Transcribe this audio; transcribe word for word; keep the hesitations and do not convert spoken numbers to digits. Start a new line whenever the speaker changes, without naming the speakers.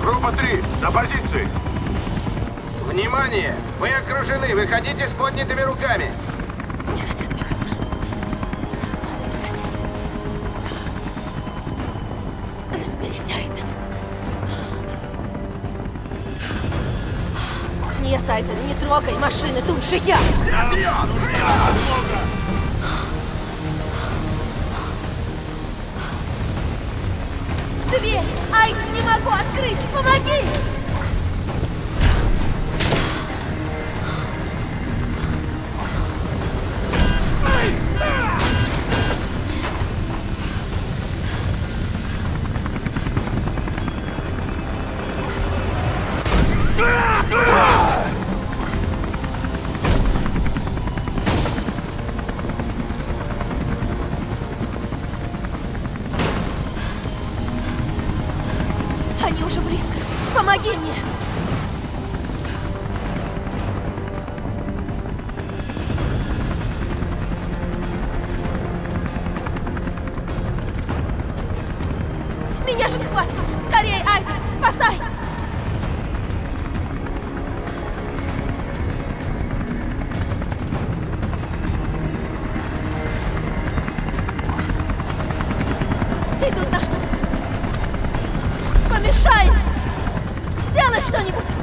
Группа три, на позиции.
Внимание! Вы окружены! Выходите с поднятыми руками!
Не хотят мне хорошего. Сами напросились. Разберись, Айден. Нет, Айден, не трогай машины, тут же я!
Нет, я! Нужна подмога!
Дверь! Айден, не могу открыть! Помоги! Они уже близко. Помоги мне! Меня же схватка! Скорее, Айден! Спасай! Идут на что? Помешай! Сделай что-нибудь!